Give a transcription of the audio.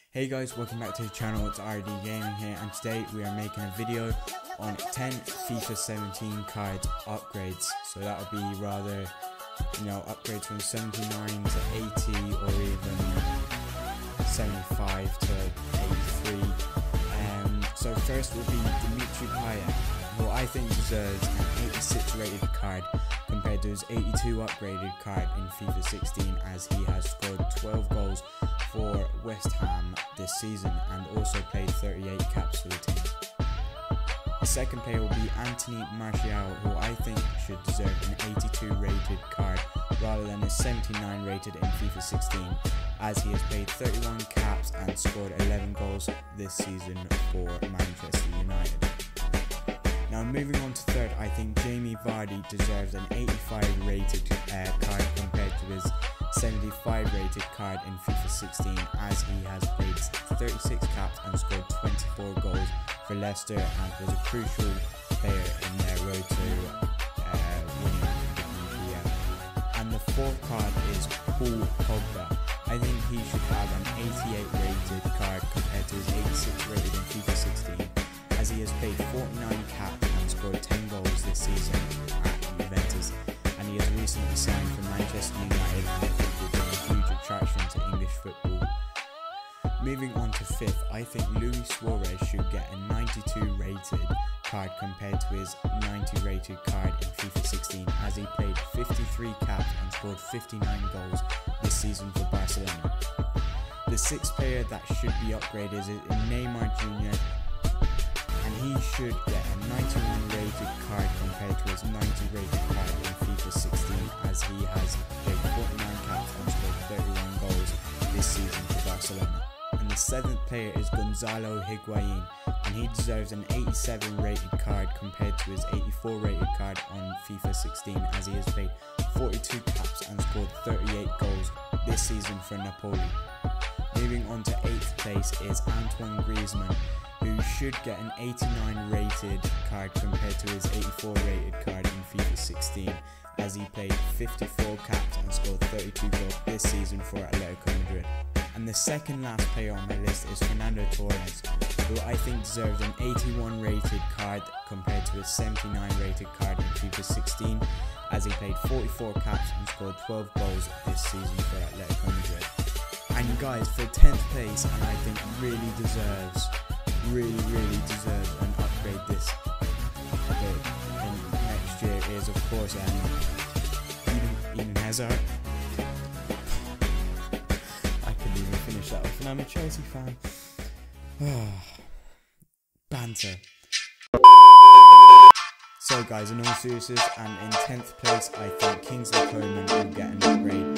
Hey guys, welcome back to the channel. It's RD Gaming here, and today we are making a video on 10 FIFA 17 cards upgrades. So that would be rather, upgrades from 79 to 80 or even 75 to 83. So first will be Dimitri Payet, who I think deserves an 86 rated card compared to his 82 upgraded card in FIFA 16, as he has scored 12 goals for West Ham this season and also played 38 caps for the team. The second player will be Anthony Martial, who I think should deserve an 82 rated card rather than a 79 rated in FIFA 16, as he has played 31 caps and scored 11 goals this season for Manchester United. Now moving on to third, I think Jamie Vardy deserves an 85 rated card compared to his 75 rated card in FIFA 16, as he has played 36 caps and scored 24 goals for Leicester and was a crucial player in their road to winning the EPL. And the fourth card is Paul Pogba. I think he should have an 88 rated card compared to his 86 rated in FIFA 16, as he has played 49 caps and scored 10 goals this season at Juventus, and he has recently signed for Manchester United, and I think will bring a huge attraction to English football. Moving on to fifth, I think Luis Suarez should get a 92 rated card compared to his 90 rated card in FIFA 16, as he played 53 caps and scored 59 goals this season for Barcelona. The sixth player that should be upgraded is Neymar Jr., and he should get a 91 rated card compared to his 90 rated card in FIFA 16, as he has played 49 caps and scored 31 goals this season for Barcelona. And the seventh player is Gonzalo Higuain, and he deserves an 87 rated card compared to his 84 rated card on FIFA 16, as he has played 42 caps and scored 38 goals this season for Napoli. Moving on to 8th place is Antoine Griezmann, who should get an 89 rated card compared to his 84 rated card in FIFA 16, as he played 54 caps and scored 32 goals this season for Atletico Madrid. And the second last player on my list is Fernando Torres, who I think deserves an 81 rated card compared to his 79 rated card in FIFA 16, as he played 44 caps and scored 12 goals this season for Atletico Madrid. And guys, for 10th place, and I think really deserves an upgrade this and next year, is of course Eden Hazard. I couldn't even finish that off, and I'm a Chelsea fan. Banter. So guys, in all seriousness, and in 10th place, I think Kingsley Coman will get an upgrade